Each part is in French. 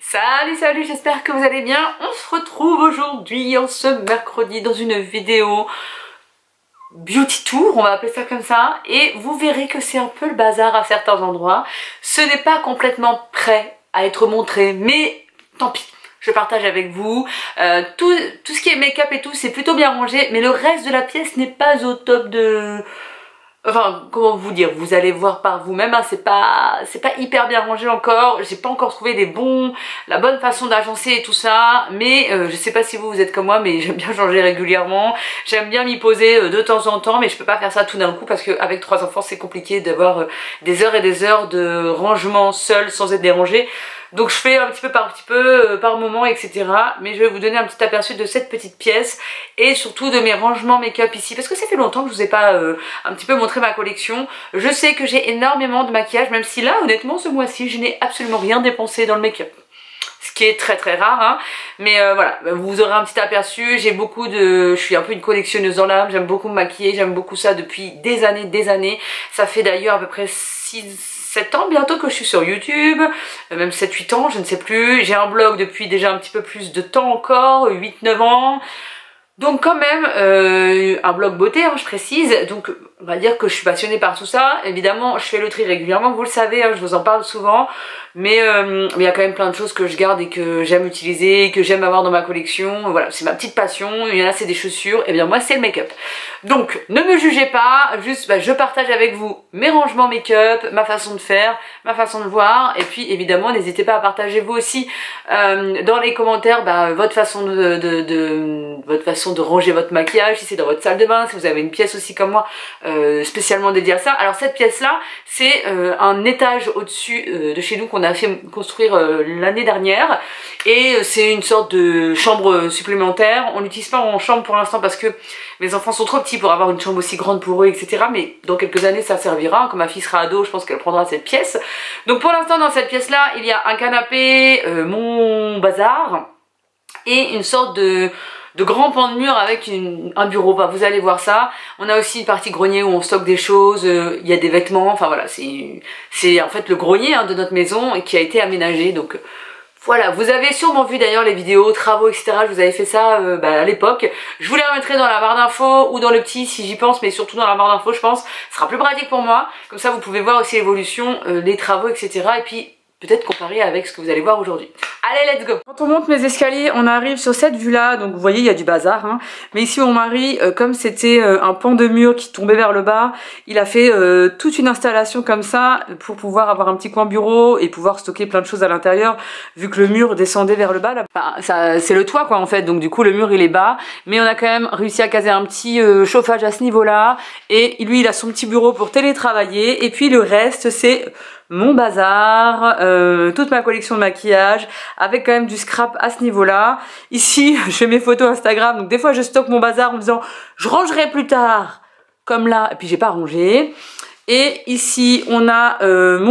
Salut, j'espère que vous allez bien. On se retrouve aujourd'hui, en ce mercredi, dans une vidéo beauty tour, on va appeler ça comme ça. Et vous verrez que c'est un peu le bazar à certains endroits. Ce n'est pas complètement prêt à être montré, mais tant pis. Je partage avec vous. Tout ce qui est make-up et tout, c'est plutôt bien rangé, mais le reste de la pièce n'est pas au top de... Enfin, comment vous dire, vous allez voir par vous-même, hein, c'est pas hyper bien rangé encore, j'ai pas encore trouvé la bonne façon d'agencer et tout ça, mais je sais pas si vous êtes comme moi, mais j'aime bien changer régulièrement, j'aime bien m'y poser de temps en temps, mais je peux pas faire ça tout d'un coup parce qu'avec 3 enfants c'est compliqué d'avoir des heures et des heures de rangement seul sans être dérangé. Donc je fais un petit peu par moment, etc. Mais je vais vous donner un petit aperçu de cette petite pièce et surtout de mes rangements make-up ici. Parce que ça fait longtemps que je vous ai pas un petit peu montré ma collection. Je sais que j'ai énormément de maquillage, même si là, honnêtement, ce mois-ci, je n'ai absolument rien dépensé dans le make-up. Ce qui est très rare, hein. Mais voilà, vous aurez un petit aperçu. Je suis un peu une collectionneuse dans l'âme, j'aime beaucoup me maquiller, j'aime beaucoup ça depuis des années. Ça fait d'ailleurs à peu près 7 ans bientôt que je suis sur YouTube, même 7-8 ans, je ne sais plus. J'ai un blog depuis déjà un petit peu plus de temps encore, 8-9 ans. Donc quand même, un blog beauté, hein, je précise, donc on va dire que je suis passionnée par tout ça. Évidemment, je fais le tri régulièrement, vous le savez, hein, je vous en parle souvent. Mais il y a quand même plein de choses que je garde et que j'aime utiliser, que j'aime avoir dans ma collection. Voilà, c'est ma petite passion. Il y en a c'est des chaussures, et bien moi c'est le make-up. Donc ne me jugez pas, juste je partage avec vous mes rangements make-up, ma façon de faire, ma façon de voir. Et puis évidemment n'hésitez pas à partager vous aussi dans les commentaires votre façon de ranger votre maquillage, si c'est dans votre salle de bain, si vous avez une pièce aussi comme moi spécialement dédiée à ça. Alors cette pièce là c'est un étage au-dessus de chez nous qu'on a fait construire l'année dernière et c'est une sorte de chambre supplémentaire. On l'utilise pas en chambre pour l'instant parce que mes enfants sont trop petits pour avoir une chambre aussi grande pour eux, etc. Mais dans quelques années ça servira. Quand ma fille sera ado, je pense qu'elle prendra cette pièce. Donc pour l'instant dans cette pièce là il y a un canapé, mon bazar et une sorte de grand pan de mur avec un bureau. Vous allez voir ça. On a aussi une partie grenier où on stocke des choses, il y a des vêtements, enfin voilà, c'est en fait le grenier de notre maison et qui a été aménagé. Donc voilà, vous avez sûrement vu d'ailleurs les vidéos, travaux, etc. Je vous avais fait ça à l'époque. Je vous les remettrai dans la barre d'infos ou dans le petit si j'y pense, mais surtout dans la barre d'infos je pense. Ce sera plus pratique pour moi. Comme ça vous pouvez voir aussi l'évolution, les travaux, etc. Et puis peut-être comparer avec ce que vous allez voir aujourd'hui. Allez, let's go! Quand on monte mes escaliers, on arrive sur cette vue-là. Donc vous voyez, il y a du bazar. Hein. Mais ici, mon mari, comme c'était un pan de mur qui tombait vers le bas, il a fait toute une installation comme ça pour pouvoir avoir un petit coin bureau et pouvoir stocker plein de choses à l'intérieur, vu que le mur descendait vers le bas. Là. Enfin, c'est le toit, quoi, en fait. Donc du coup, le mur, il est bas. Mais on a quand même réussi à caser un petit chauffage à ce niveau-là. Et lui, il a son petit bureau pour télétravailler. Et puis le reste, c'est mon bazar, toute ma collection de maquillage, avec quand même du scrap à ce niveau-là. Ici, je fais mes photos Instagram, donc des fois je stocke mon bazar en me disant je rangerai plus tard, comme là, et puis j'ai pas rangé. Et ici, on a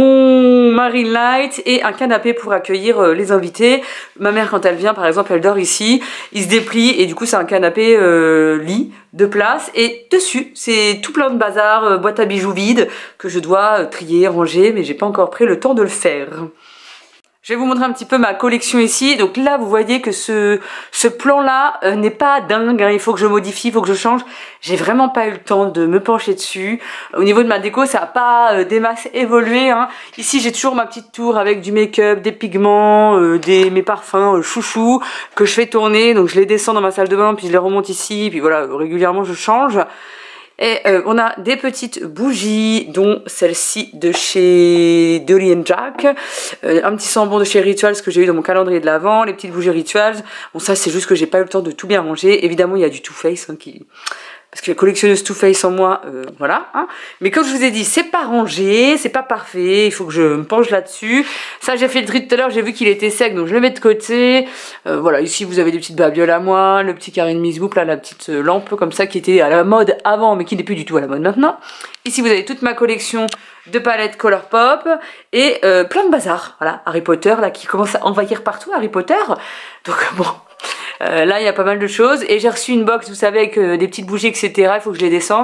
mon Marine Light et un canapé pour accueillir les invités. Ma mère, quand elle vient, par exemple, elle dort ici. Il se déplie et du coup, c'est un canapé lit de place. Et dessus, c'est tout plein de bazar, boîte à bijoux vide que je dois trier, ranger, mais j'ai pas encore pris le temps de le faire. Je vais vous montrer un petit peu ma collection ici. Donc là, vous voyez que ce plan-là n'est pas dingue. Hein. Il faut que je modifie, il faut que je change. J'ai vraiment pas eu le temps de me pencher dessus. Au niveau de ma déco, ça n'a pas des masses évolué. Hein. Ici, j'ai toujours ma petite tour avec du make-up, des pigments, mes parfums chouchou que je fais tourner. Donc je les descends dans ma salle de bain, puis je les remonte ici. Puis voilà, régulièrement, je change. Et on a des petites bougies, dont celle-ci de chez Dolly & Jack, un petit sambon de chez Rituals que j'ai eu dans mon calendrier de l'Avent, les petites bougies Rituals. Bon, ça c'est juste que j'ai pas eu le temps de tout bien ranger. Évidemment, il y a du Too Faced parce que la collectionneuse Too Faced en moi, voilà. Hein. Mais comme je vous ai dit, c'est pas rangé, c'est pas parfait, il faut que je me penche là-dessus. Ça, j'ai fait le tri tout à l'heure, j'ai vu qu'il était sec, donc je le mets de côté. Voilà, ici vous avez des petites babioles à moi, le petit carré de Miss Boop, là, la petite lampe comme ça qui était à la mode avant, mais qui n'est plus du tout à la mode maintenant. Ici, vous avez toute ma collection de palettes Colourpop et plein de bazar. Voilà, Harry Potter, là, qui commence à envahir partout, Harry Potter. Donc bon... Là il y a pas mal de choses et j'ai reçu une box vous savez avec des petites bougies etc, il faut que je les descende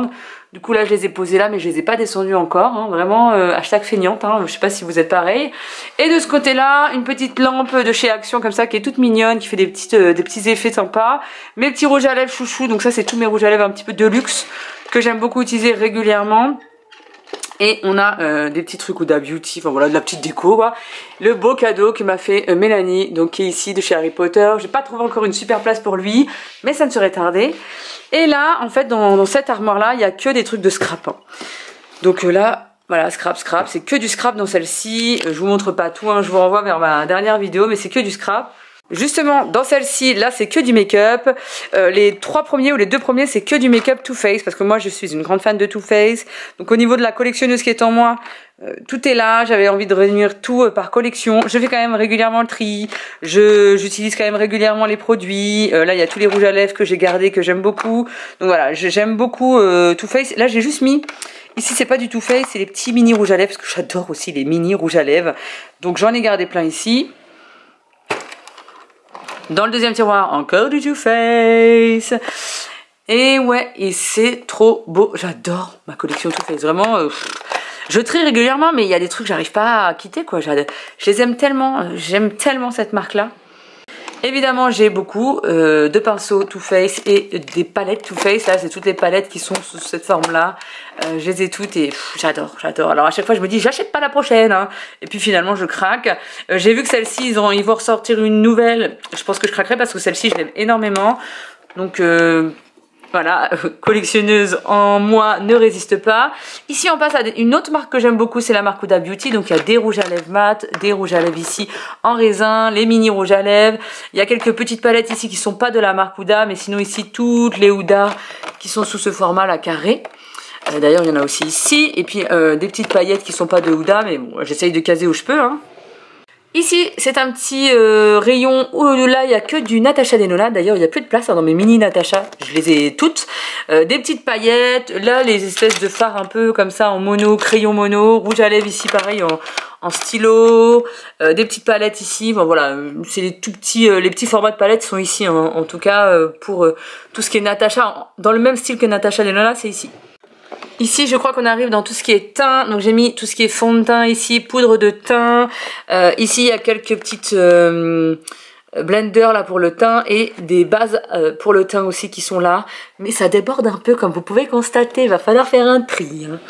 Du coup là je les ai posés là mais je les ai pas descendus encore, hein. Vraiment hashtag feignante, hein. Je sais pas si vous êtes pareil. Et de ce côté là une petite lampe de chez Action comme ça qui est toute mignonne, qui fait des petits effets sympas. Mes petits rouges à lèvres chouchou, donc ça c'est tous mes rouges à lèvres un petit peu de luxe que j'aime beaucoup utiliser régulièrement. Et on a des petits trucs Huda Beauty, enfin voilà, de la petite déco quoi. Le beau cadeau que m'a fait Mélanie, donc qui est ici de chez Harry Potter. J'ai pas trouvé encore une super place pour lui, mais ça ne serait tardé. Et là, en fait, dans cette armoire là, il y a que des trucs de scrap, hein. Donc là, voilà, scrap, c'est que du scrap dans celle-ci. Je vous montre pas tout, hein, je vous renvoie vers ma dernière vidéo, mais c'est que du scrap. Justement, dans celle-ci, là, c'est que du make-up. Les 3 premiers ou les 2 premiers, c'est que du make-up Too Faced, parce que moi, je suis une grande fan de Too Faced. Donc, au niveau de la collectionneuse qui est en moi, tout est là. J'avais envie de réunir tout par collection. Je fais quand même régulièrement le tri. J'utilise quand même régulièrement les produits. Là, il y a tous les rouges à lèvres que j'ai gardés, que j'aime beaucoup. Donc voilà, j'aime beaucoup Too Faced. Là, j'ai juste mis... Ici, c'est pas du Too Faced, c'est les petits mini rouges à lèvres, parce que j'adore aussi les mini rouges à lèvres. Donc, j'en ai gardé plein ici. Dans le deuxième tiroir, encore du Too Faced. Et ouais, et c'est trop beau. J'adore ma collection Too Faced. Vraiment, je trie régulièrement, mais il y a des trucs que j'arrive pas à quitter, quoi. Je les aime tellement. J'aime tellement cette marque-là. Évidemment, j'ai beaucoup de pinceaux Too Faced et des palettes Too Faced. Là, c'est toutes les palettes qui sont sous cette forme-là. Je les ai toutes et j'adore. Alors à chaque fois, je me dis, j'achète pas la prochaine, hein. Et puis finalement, je craque. J'ai vu que celle-ci, ils vont ressortir une nouvelle. Je pense que je craquerai parce que celle-ci, je l'aime énormément. Donc... voilà, collectionneuse en moi ne résiste pas. Ici, on passe à une autre marque que j'aime beaucoup, c'est la marque Huda Beauty. Donc, il y a des rouges à lèvres mat, des rouges à lèvres ici en raisin, les mini rouges à lèvres. Il y a quelques petites palettes ici qui sont pas de la marque Huda, mais sinon ici, toutes les Huda qui sont sous ce format là carré. D'ailleurs, il y en a aussi ici. Et puis, des petites paillettes qui sont pas de Huda, mais bon, j'essaye de caser où je peux, hein. Ici, c'est un petit rayon où là, il n'y a que du Natasha Denona. D'ailleurs, il n'y a plus de place, hein, dans mes mini Natasha. Je les ai toutes. Des petites paillettes. Là, les espèces de fards un peu comme ça en mono, crayon mono. Rouge à lèvres ici, pareil, en stylo. Des petites palettes ici. Bon, voilà, c'est les tout petits, les petits formats de palettes sont ici, hein, en tout cas, pour tout ce qui est Natasha. Dans le même style que Natasha Denona, c'est ici. Ici, je crois qu'on arrive dans tout ce qui est teint. Donc, j'ai mis tout ce qui est fond de teint ici, poudre de teint. Ici, il y a quelques petites blenders là pour le teint et des bases pour le teint aussi qui sont là. Mais ça déborde un peu, comme vous pouvez constater. Il va falloir faire un tri, hein.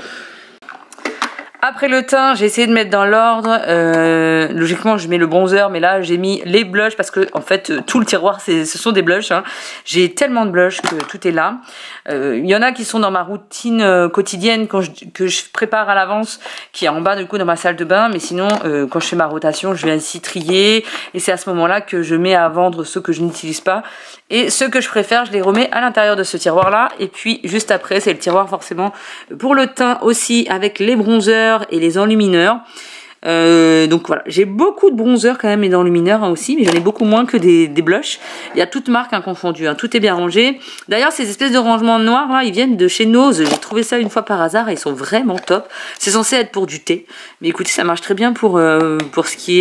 Après le teint, j'ai essayé de mettre dans l'ordre. Logiquement, je mets le bronzer, mais là, j'ai mis les blushs parce que, en fait, tout le tiroir, ce sont des blushs, hein. J'ai tellement de blushs que tout est là. Il y en a qui sont dans ma routine quotidienne que je prépare à l'avance, qui est en bas, du coup, dans ma salle de bain. Mais sinon, quand je fais ma rotation, je viens ici trier. Et c'est à ce moment-là que je mets à vendre ceux que je n'utilise pas. Et ceux que je préfère, je les remets à l'intérieur de ce tiroir-là. Et puis, juste après, c'est le tiroir, forcément, pour le teint aussi, avec les bronzers et les enlumineurs. Donc voilà, j'ai beaucoup de bronzers quand même et d'enlumineurs, hein, aussi, mais j'en ai beaucoup moins que des blushs. Il y a toutes marques, hein, confondues, hein, tout est bien rangé. D'ailleurs, ces espèces de rangements noirs là, ils viennent de chez Nose. J'ai trouvé ça une fois par hasard et ils sont vraiment top. C'est censé être pour du thé, mais écoutez, ça marche très bien pour ce qui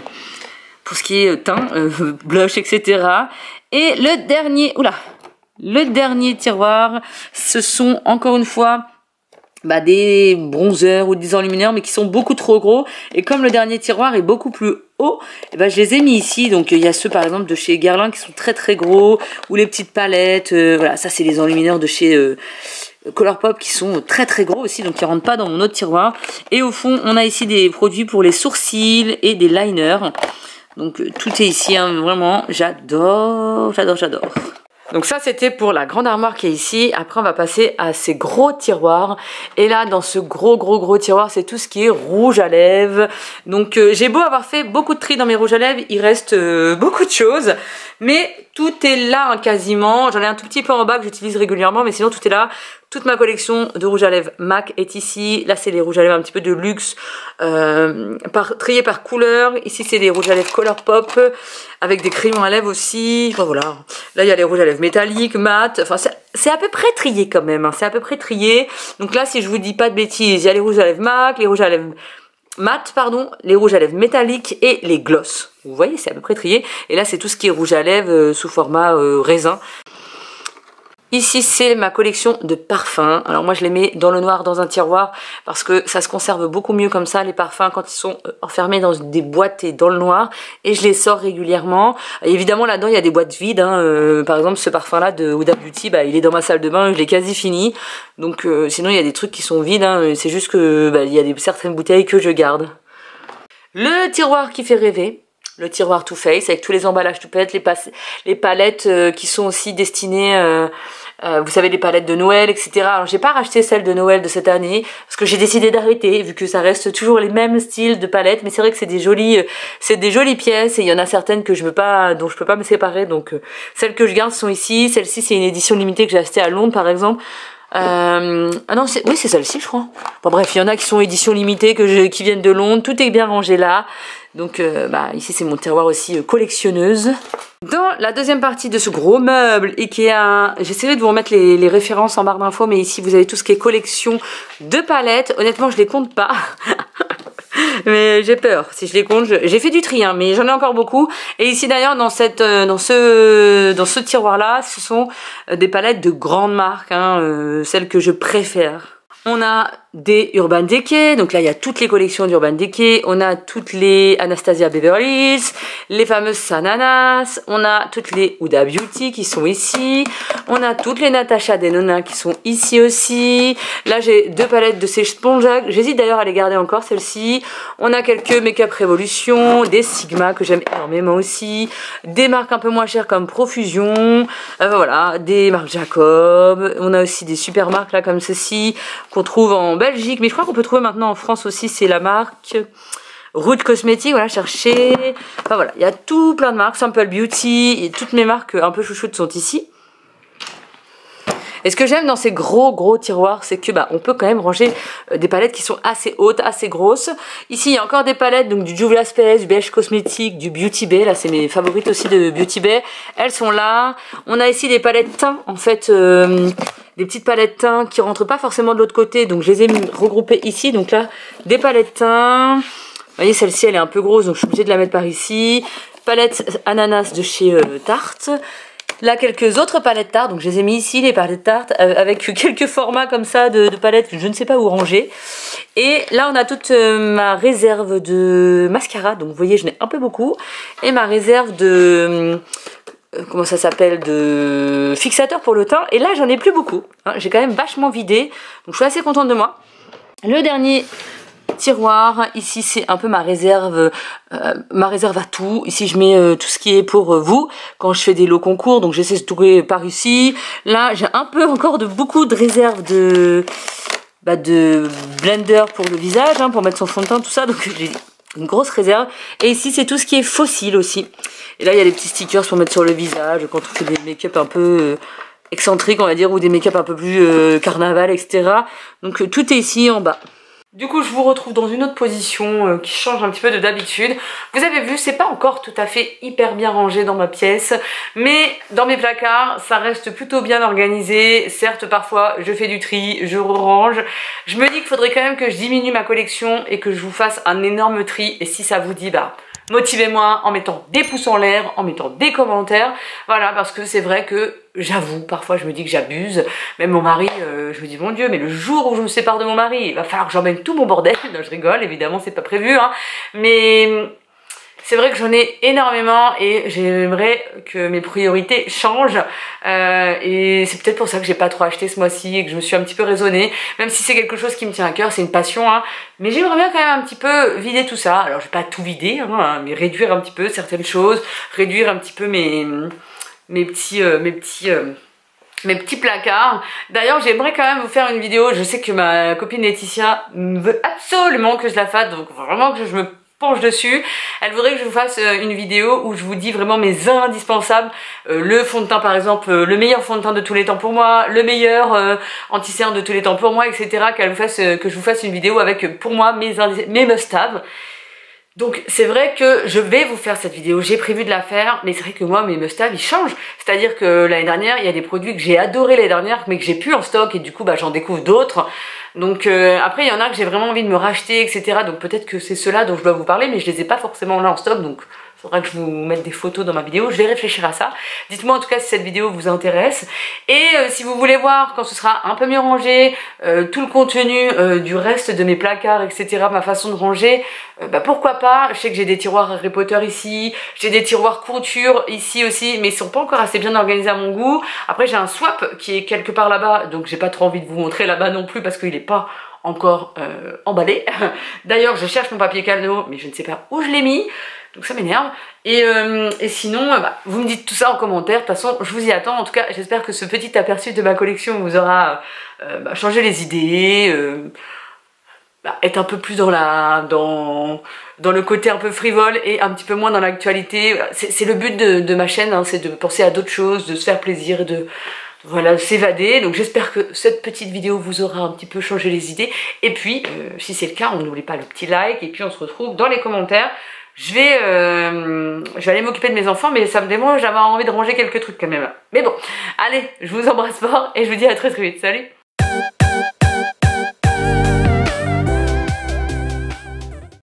est teint, blush, etc. Et le dernier tiroir, ce sont encore une fois des bronzers ou des enlumineurs, mais qui sont beaucoup trop gros. Et comme le dernier tiroir est beaucoup plus haut, je les ai mis ici. Donc il y a ceux par exemple de chez Guerlain qui sont très très gros, ou les petites palettes. Voilà, ça c'est les enlumineurs de chez Colourpop qui sont très très gros aussi, donc qui rentrent pas dans mon autre tiroir. Et au fond, on a ici des produits pour les sourcils et des liners. Donc tout est ici, hein, vraiment, j'adore. Donc ça, c'était pour la grande armoire qui est ici. Après, on va passer à ces gros tiroirs. Et là, dans ce gros tiroir, c'est tout ce qui est rouge à lèvres. Donc, j'ai beau avoir fait beaucoup de tri dans mes rouges à lèvres, il reste beaucoup de choses. Mais tout est là, hein, quasiment. J'en ai un tout petit peu en bas que j'utilise régulièrement, mais sinon, tout est là. Toute ma collection de rouge à lèvres MAC est ici. Là, c'est les rouges à lèvres un petit peu de luxe, triés par couleur. Ici, c'est des rouges à lèvres Colourpop, avec des crayons à lèvres aussi. Enfin, voilà. Là, il y a les rouges à lèvres métalliques, mat. Enfin, c'est à peu près trié quand même, hein. C'est à peu près trié. Donc là, si je vous dis pas de bêtises, il y a les rouges à lèvres MAC, les rouges à lèvres mat, pardon, les rouges à lèvres métalliques et les gloss. Vous voyez, c'est à peu près trié. Et là, c'est tout ce qui est rouge à lèvres sous format raisin. Ici c'est ma collection de parfums. Alors moi je les mets dans le noir dans un tiroir parce que ça se conserve beaucoup mieux comme ça les parfums quand ils sont enfermés dans des boîtes et dans le noir, et je les sors régulièrement. Et évidemment là-dedans il y a des boîtes vides hein. Par exemple ce parfum là de Huda Beauty, bah, il est dans ma salle de bain, je l'ai quasi fini. Donc sinon il y a des trucs qui sont vides hein. C'est juste que bah, il y a certaines bouteilles que je garde. Le tiroir qui fait rêver. Le tiroir Too Faced avec tous les emballages tout pète, les palettes qui sont aussi destinées, vous savez, les palettes de Noël, etc. Alors j'ai pas racheté celles de Noël de cette année parce que j'ai décidé d'arrêter vu que ça reste toujours les mêmes styles de palettes, mais c'est vrai que c'est des jolies pièces et il y en a certaines que dont je peux pas me séparer, donc celles que je garde sont ici. Celle-ci c'est une édition limitée que j'ai achetée à Londres par exemple. Ah non, oui c'est celle-ci je crois. Bon bref, il y en a qui sont éditions limitées qui viennent de Londres, tout est bien rangé là. Donc bah, ici c'est mon tiroir aussi collectionneuse. Dans la deuxième partie de ce gros meuble Ikea, j'essaierai de vous remettre les références en barre d'infos, mais ici vous avez tout ce qui est collection de palettes. Honnêtement je les compte pas. Mais j'ai peur, si je les compte, j'ai fait du tri hein, mais j'en ai encore beaucoup. Et ici d'ailleurs dans ce tiroir là, ce sont des palettes de grandes marques, hein, celles que je préfère. On a des Urban Decay, donc là il y a toutes les collections d'Urban Decay, on a toutes les Anastasia Beverly Hills, les fameuses Sananas, on a toutes les Huda Beauty qui sont ici, on a toutes les Natasha Denona qui sont ici aussi. Là j'ai deux palettes de ces sponges, j'hésite d'ailleurs à les garder encore celles-ci. On a quelques Make-up Revolution, des Sigma que j'aime énormément aussi, des marques un peu moins chères comme Profusion, voilà, des marques Jacob, on a aussi des super marques là comme ceci qu'on trouve en Belgique, mais je crois qu'on peut trouver maintenant en France aussi, c'est la marque Root Cosmetics, voilà, cherchez. Enfin voilà, il y a tout plein de marques, Simple Beauty, et toutes mes marques un peu chouchoutes sont ici. Et ce que j'aime dans ces gros tiroirs, c'est que bah, on peut quand même ranger des palettes qui sont assez hautes, assez grosses. Ici, il y a encore des palettes, donc du Juvia's Space, du BH Cosmetics, du Beauty Bay. Là, c'est mes favorites aussi de Beauty Bay. Elles sont là. On a ici des palettes teint, en fait, des petites palettes teint qui rentrent pas forcément de l'autre côté. Donc, je les ai regroupées ici. Donc là, des palettes teint. Vous voyez, celle-ci, elle est un peu grosse, donc je suis obligée de la mettre par ici. Palette ananas de chez Tarte. Là, quelques autres palettes Tarte, donc je les ai mis ici, les palettes Tarte, avec quelques formats comme ça de palettes que je ne sais pas où ranger. Et là, on a toute ma réserve de mascara, donc vous voyez, je n'ai un peu beaucoup. Et ma réserve de... comment ça s'appelle, de fixateur pour le teint. Et là, j'en ai plus beaucoup. Hein, j'ai quand même vachement vidé, donc je suis assez contente de moi. Le dernier tiroir, ici c'est un peu ma réserve à tout. Ici je mets tout ce qui est pour vous quand je fais des lots concours, donc j'essaie de trouver par ici. Là j'ai un peu encore beaucoup de réserves de blender pour le visage, hein, pour mettre son fond de teint, tout ça, donc j'ai une grosse réserve. Et ici c'est tout ce qui est fossile aussi. Et là il y a des petits stickers pour mettre sur le visage quand on fait des make-up un peu excentriques on va dire, ou des make-up un peu plus carnaval, etc. Donc tout est ici en bas. Du coup je vous retrouve dans une autre position qui change un petit peu de d'habitude. Vous avez vu, c'est pas encore tout à fait hyper bien rangé dans ma pièce, mais dans mes placards ça reste plutôt bien organisé. Certes parfois je fais du tri, je range. Je me dis qu'il faudrait quand même que je diminue ma collection et que je vous fasse un énorme tri, et si ça vous dit, bah motivez-moi en mettant des pouces en l'air, en mettant des commentaires. Voilà, parce que c'est vrai que j'avoue, parfois je me dis que j'abuse. Même mon mari, je me dis mon Dieu, mais le jour où je me sépare de mon mari, il va falloir que j'emmène tout mon bordel. Non, je rigole, évidemment c'est pas prévu, hein. Mais c'est vrai que j'en ai énormément et j'aimerais que mes priorités changent. Et c'est peut-être pour ça que j'ai pas trop acheté ce mois-ci et que je me suis un petit peu raisonnée. Même si c'est quelque chose qui me tient à cœur, c'est une passion, hein. Mais j'aimerais bien quand même un petit peu vider tout ça. Alors je vais pas tout vider, hein, mais réduire un petit peu certaines choses, réduire un petit peu mes petits placards. D'ailleurs j'aimerais quand même vous faire une vidéo. Je sais que ma copine Laetitia veut absolument que je la fasse, donc vraiment que je me penche dessus. Elle voudrait que je vous fasse une vidéo où je vous dis vraiment mes indispensables. Le fond de teint par exemple, le meilleur fond de teint de tous les temps pour moi, le meilleur anti-cerne de tous les temps pour moi, etc. Que je vous fasse une vidéo avec pour moi mes must-have. Donc c'est vrai que je vais vous faire cette vidéo, j'ai prévu de la faire, mais c'est vrai que moi mes must-have ils changent. C'est-à-dire que l'année dernière, il y a des produits que j'ai adoré l'année dernière mais que j'ai plus en stock et du coup bah, j'en découvre d'autres. Donc après il y en a que j'ai vraiment envie de me racheter, etc. Donc peut-être que c'est ceux-là dont je dois vous parler, mais je les ai pas forcément là en stock, donc faudra que je vous mette des photos dans ma vidéo, je vais réfléchir à ça. Dites-moi en tout cas si cette vidéo vous intéresse. Et si vous voulez voir quand ce sera un peu mieux rangé, tout le contenu du reste de mes placards, etc., ma façon de ranger, bah pourquoi pas. Je sais que j'ai des tiroirs Harry Potter ici, j'ai des tiroirs couture ici aussi, mais ils sont pas encore assez bien organisés à mon goût. Après j'ai un swap qui est quelque part là-bas, donc j'ai pas trop envie de vous montrer là-bas non plus parce qu'il est pas encore emballé. D'ailleurs je cherche mon papier cadeau, mais je ne sais pas où je l'ai mis. Donc ça m'énerve. Et sinon, bah, vous me dites tout ça en commentaire. De toute façon, je vous y attends. En tout cas, j'espère que ce petit aperçu de ma collection vous aura changé les idées. Être un peu plus dans le côté un peu frivole et un petit peu moins dans l'actualité. C'est le but de ma chaîne, hein, c'est de penser à d'autres choses, de se faire plaisir, de voilà, s'évader. Donc j'espère que cette petite vidéo vous aura un petit peu changé les idées. Et puis, si c'est le cas, on n'oublie pas le petit like. Et puis on se retrouve dans les commentaires. Je vais aller m'occuper de mes enfants, mais ça me démange, j'avais envie de ranger quelques trucs quand même. Mais bon, allez, je vous embrasse fort et je vous dis à très très vite. Salut!